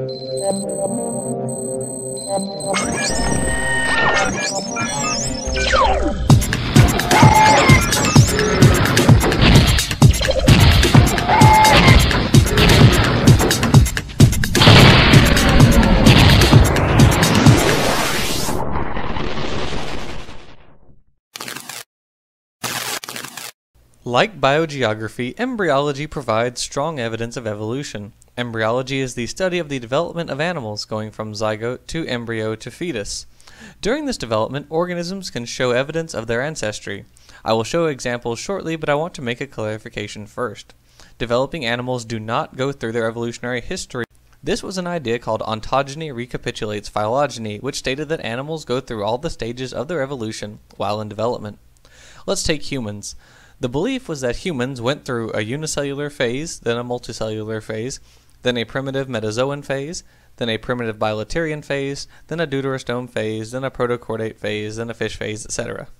Like biogeography, embryology provides strong evidence of evolution. Embryology is the study of the development of animals, going from zygote to embryo to fetus. During this development, organisms can show evidence of their ancestry. I will show examples shortly, but I want to make a clarification first. Developing animals do not go through their evolutionary history. This was an idea called ontogeny recapitulates phylogeny, which stated that animals go through all the stages of their evolution while in development. Let's take humans. The belief was that humans went through a unicellular phase, then a multicellular phase, then a primitive metazoan phase, then a primitive bilaterian phase, then a deuterostome phase, then a protochordate phase, then a fish phase, etc.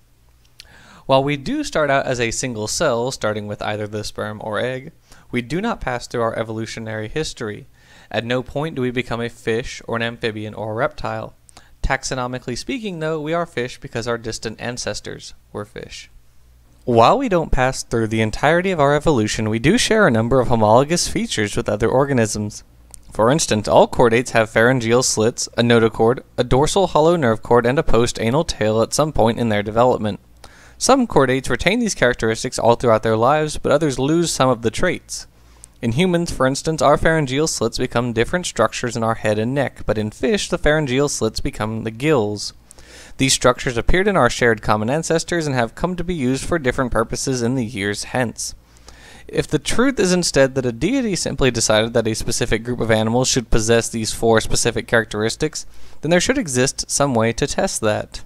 While we do start out as a single cell, starting with either the sperm or egg, we do not pass through our evolutionary history. At no point do we become a fish or an amphibian or a reptile. Taxonomically speaking, though, we are fish because our distant ancestors were fish. While we don't pass through the entirety of our evolution, we do share a number of homologous features with other organisms. For instance, all chordates have pharyngeal slits, a notochord, a dorsal hollow nerve cord, and a post-anal tail at some point in their development. Some chordates retain these characteristics all throughout their lives, but others lose some of the traits. In humans, for instance, our pharyngeal slits become different structures in our head and neck, but in fish, the pharyngeal slits become the gills. These structures appeared in our shared common ancestors and have come to be used for different purposes in the years hence. If the truth is instead that a deity simply decided that a specific group of animals should possess these 4 specific characteristics, then there should exist some way to test that.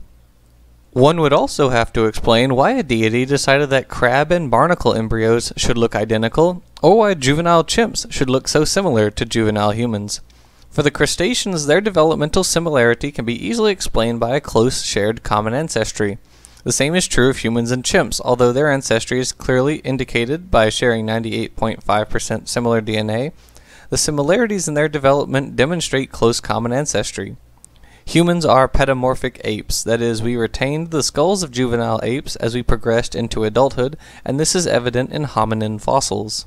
One would also have to explain why a deity decided that crab and barnacle embryos should look identical, or why juvenile chimps should look so similar to juvenile humans. For the crustaceans, their developmental similarity can be easily explained by a close shared common ancestry. The same is true of humans and chimps, although their ancestry is clearly indicated by sharing 98.5% similar DNA. The similarities in their development demonstrate close common ancestry. Humans are pedomorphic apes, that is, we retained the skulls of juvenile apes as we progressed into adulthood, and this is evident in hominin fossils.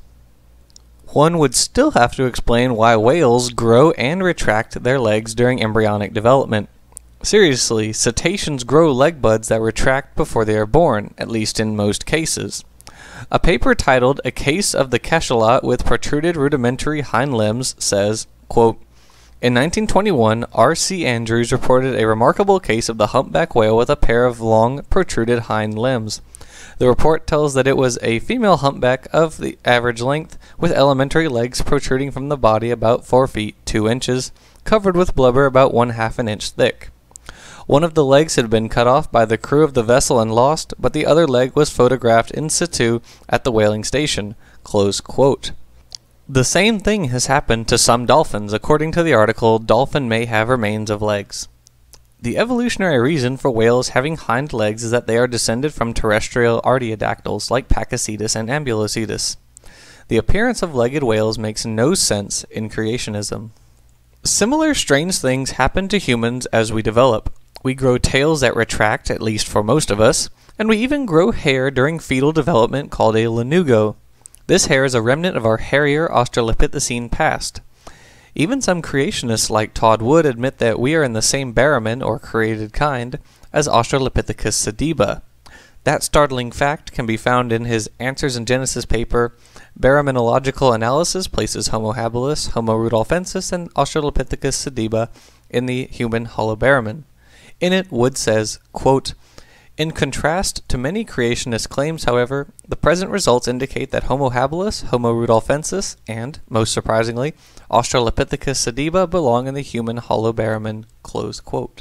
One would still have to explain why whales grow and retract their legs during embryonic development. Seriously, cetaceans grow leg buds that retract before they are born, at least in most cases. A paper titled A Case of the Cachalot with Protruded Rudimentary Hind Limbs says, quote, in 1921, R.C. Andrews reported a remarkable case of the humpback whale with a pair of long, protruded hind limbs. The report tells that it was a female humpback of the average length, with elementary legs protruding from the body about 4 feet 2 inches, covered with blubber about 1/2 an inch thick. One of the legs had been cut off by the crew of the vessel and lost, but the other leg was photographed in situ at the whaling station. Close quote. The same thing has happened to some dolphins, according to the article Dolphin May Have Remains of Legs. The evolutionary reason for whales having hind legs is that they are descended from terrestrial artiodactyls like Pakicetus and Ambulocetus. The appearance of legged whales makes no sense in creationism. Similar strange things happen to humans as we develop. We grow tails that retract, at least for most of us, and we even grow hair during fetal development called a lanugo. This hair is a remnant of our hairier Australopithecine past. Even some creationists like Todd Wood admit that we are in the same baramen, or created kind, as Australopithecus sediba. That startling fact can be found in his Answers in Genesis paper. Baramenological analysis places Homo habilis, Homo rudolfensis, and Australopithecus sediba in the human holobaramen. In it, Wood says, quote, in contrast to many creationist claims, however, the present results indicate that Homo habilis, Homo rudolfensis, and, most surprisingly, Australopithecus sediba belong in the human holobaramen. Close quote.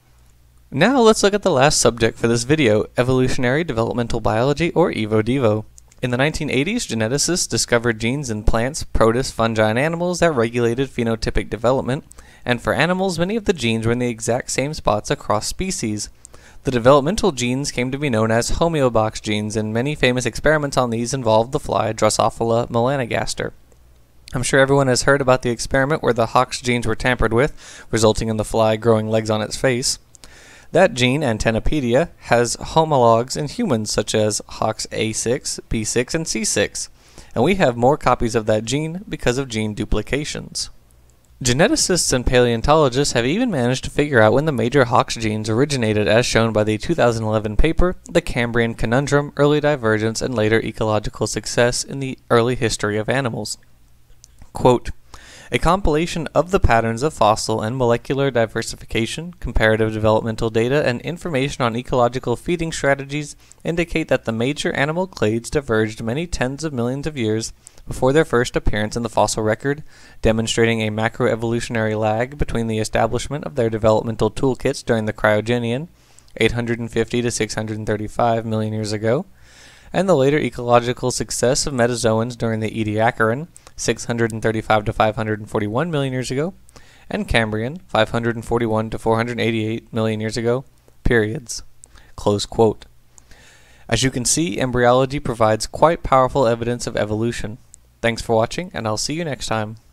Now let's look at the last subject for this video, evolutionary developmental biology, or Evo-Devo. In the 1980s, geneticists discovered genes in plants, protists, fungi, and animals that regulated phenotypic development, and for animals, many of the genes were in the exact same spots across species. The developmental genes came to be known as homeobox genes, and many famous experiments on these involved the fly Drosophila melanogaster. I'm sure everyone has heard about the experiment where the Hox genes were tampered with, resulting in the fly growing legs on its face. That gene, Antennapedia, has homologs in humans such as HOXA6, B6, and C6, and we have more copies of that gene because of gene duplications. Geneticists and paleontologists have even managed to figure out when the major Hox genes originated, as shown by the 2011 paper, The Cambrian Conundrum, Early Divergence and Later Ecological Success in the Early History of Animals. Quote, a compilation of the patterns of fossil and molecular diversification, comparative developmental data, and information on ecological feeding strategies indicate that the major animal clades diverged many tens of millions of years before their first appearance in the fossil record, demonstrating a macroevolutionary lag between the establishment of their developmental toolkits during the Cryogenian, 850 to 635 million years ago, and the later ecological success of metazoans during the Ediacaran, 635 to 541 million years ago, and Cambrian, 541 to 488 million years ago, periods. Close quote. As you can see, embryology provides quite powerful evidence of evolution. Thanks for watching, and I'll see you next time.